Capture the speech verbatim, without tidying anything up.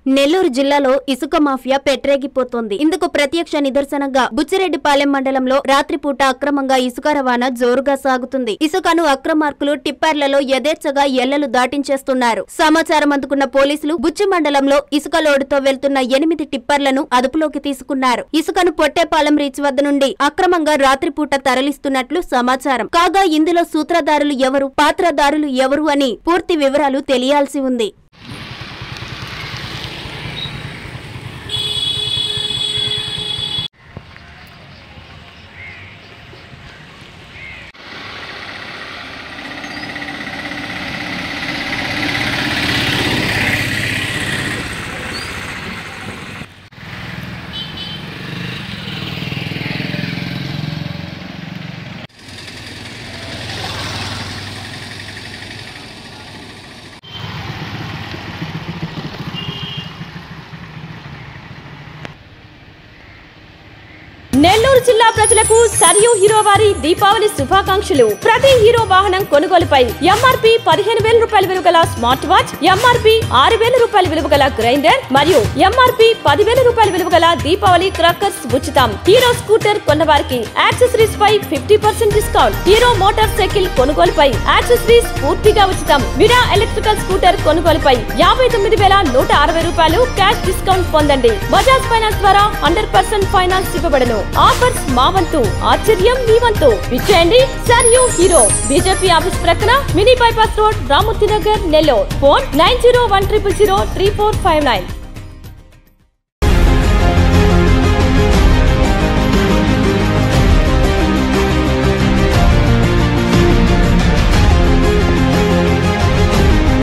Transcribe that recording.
నెల్లూరు జిల్లాలో ఇసుక మాఫియా పెట్టరేగిపోతోంది. ఇందుకు ప్రత్యక్ష నిదర్శనంగా బుచ్చిరెడ్డిపాలెం మండలంలో రాత్రిపూట అక్రమంగా ఇసుక రవాణా జోరుగా సాగుతుంది. ఇసుకను అక్రమార్కులు టిప్పర్లలో యథేచ్ఛగా ఎల్లలు దాటించేస్తున్నారు. సమాచారం అందుకున్న పోలీసులు బుచ్చి మండలంలో ఇసుక లోడుతో వెళ్తున్న ఎనిమిది టిప్పర్లను అదుపులోకి తీసుకున్నారు. ఇసుకను పొట్టేపాలెం రీచ్ వద్ద నుండి అక్రమంగా రాత్రిపూట తరలిస్తున్నట్లు సమాచారం. కాగా ఇందులో సూత్రధారులు ఎవరు, పాత్రధారులు ఎవరు అని పూర్తి వివరాలు తెలియాల్సి ఉంది. నెల్లూరు జిల్లా ప్రజలకు సరియు హీరో వారి దీపావళి శుభాకాంక్షలు. ప్రతి హీరో వాహనం కొనుగోలుపై ఎంఆర్పి పదిహేను వేల రూపాయల విలువ గల స్మార్ట్ వాచ్, ఎంఆర్పి ఆరు వేల రూపాయల విలువ గల గ్రైండర్ మరియు ఎంఆర్పి పదివేల రూపాయల విలువ గల దీపావళి క్రాకర్స్ ఉచితం. హీరో స్కూటర్ కొన్నవారికి యాక్సెసరీస్ పై fifty percent discount. Hero motorcycle కొనుగోలుపై యాక్సెసరీస్ పూర్తిగా ఉచితం. విడా ఎలక్ట్రికల్ స్కూటర్ కొనుగోలుపై యాభై తొమ్మిది వేల నూట అరవై రూపాయలు క్యాష్ డిస్కౌంట్ పొందండి. బజాజ్ ఫైనాన్స్ ద్వారా హండ్రెడ్ పర్సెంట్ ఫైనాన్స్ ఇవ్వబడను. ఆఫర్స్ మా వంతు, ఆశ్చర్యం మీ వంతు. విచ్చేయండి సరియు హీరో, బీజేపీ ఆఫీస్ ప్రక్కన, mini bypass road, Ramurthy Nagar, Nellore. Phone nine zero one triple zero three four five nine.